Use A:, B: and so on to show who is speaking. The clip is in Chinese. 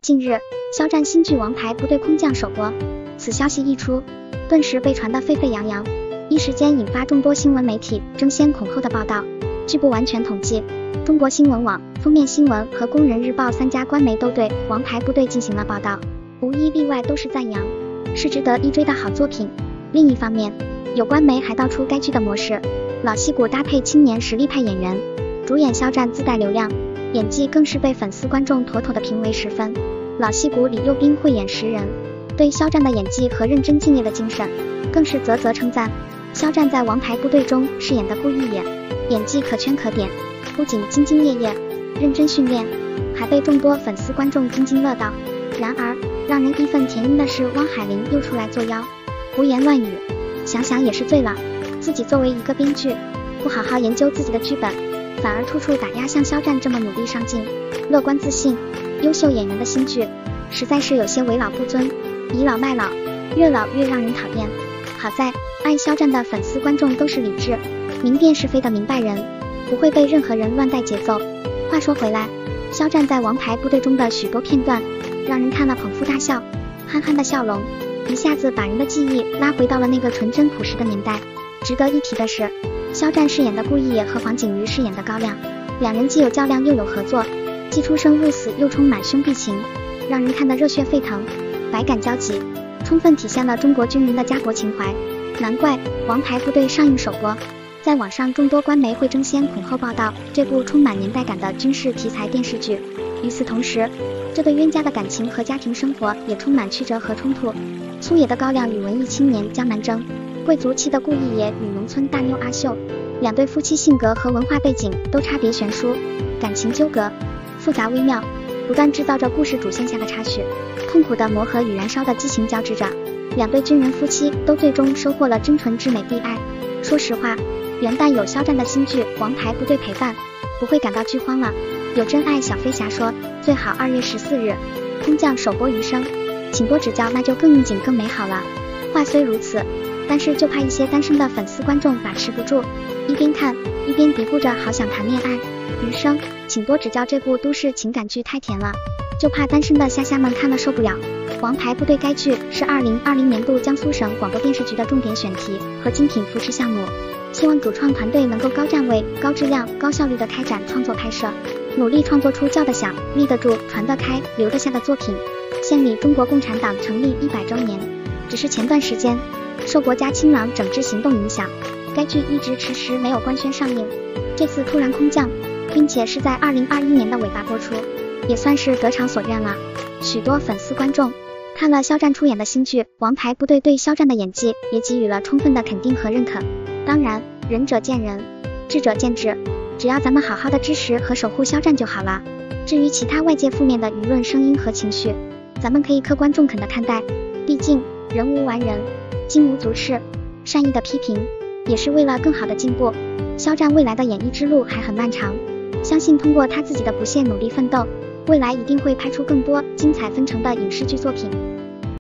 A: 近日，肖战新剧《王牌部队空降》首播，此消息一出，顿时被传得沸沸扬扬，一时间引发众多新闻媒体争先恐后的报道。据不完全统计，中国新闻网、封面新闻和工人日报3家官媒都对《王牌部队》进行了报道，无一例外都是赞扬，是值得一追的好作品。另一方面，有官媒还道出该剧的模式，老戏骨搭配青年实力派演员，主演肖战自带流量，演技更是被粉丝观众妥妥的评为10分。老戏骨李幼斌慧眼识人，对肖战的演技和认真敬业的精神更是啧啧称赞。肖战在《王牌部队》中饰演的顾玉野，演技可圈可点，不仅兢兢业业、认真训练，还被众多粉丝观众津津乐道。然而，让人义愤填膺的是，汪海林又出来作妖，胡言乱语，想想也是醉了。自己作为一个编剧，不好好研究自己的剧本，反而处处打压像肖战这么努力上进、乐观自信、优秀演员的新剧，实在是有些为老不尊，倚老卖老，越老越让人讨厌。好在爱肖战的粉丝观众都是理智、明辨是非的明白人，不会被任何人乱带节奏。话说回来，肖战在《王牌部队》中的许多片段，让人看了捧腹大笑，憨憨的笑容一下子把人的记忆拉回到了那个纯真朴实的年代。值得一提的是，肖战饰演的顾一野和黄景瑜饰演的高亮，两人既有较量又有合作，既出生入死又充满兄弟情，让人看得热血沸腾，百感交集，充分体现了中国军人的家国情怀。难怪《王牌部队》上映首播，在网上众多官媒会争先恐后报道这部充满年代感的军事题材电视剧。与此同时，这对冤家的感情和家庭生活也充满曲折和冲突。粗野的高亮与文艺青年江南征，贵族气的顾一野与农村大妞阿秀，两对夫妻性格和文化背景都差别悬殊，感情纠葛复杂微妙，不断制造着故事主线下的插曲，痛苦的磨合与燃烧的激情交织着。两对军人夫妻都最终收获了真纯至美的爱。说实话，元旦有肖战的新剧《王牌部队》陪伴，不会感到剧荒了。有真爱小飞侠说，最好2月14日空降首播余生，请多指教，那就更应景更美好了。话虽如此，但是就怕一些单身的粉丝观众把持不住，一边看一边嘀咕着好想谈恋爱。余生请多指教这部都市情感剧太甜了，就怕单身的虾虾们看了受不了。王牌部队该剧是2020年度江苏省广播电视局的重点选题和精品扶持项目，希望主创团队能够高站位、高质量、高效率地开展创作拍摄，努力创作出叫得响、立得住、传得开、留得下的作品。献礼中国共产党成立100周年。只是前段时间受国家清朗整治行动影响，该剧一直迟迟没有官宣上映，这次突然空降，并且是在2021年的尾巴播出，也算是得偿所愿了。许多粉丝观众看了肖战出演的新剧《王牌部队》，对肖战的演技也给予了充分的肯定和认可。当然，仁者见仁，智者见智，只要咱们好好的支持和守护肖战就好了。至于其他外界负面的舆论声音和情绪，咱们可以客观中肯的看待，毕竟人无完人，金无足赤，善意的批评也是为了更好的进步。肖战未来的演艺之路还很漫长，相信通过他自己的不懈努力奋斗，未来一定会拍出更多精彩纷呈的影视剧作品。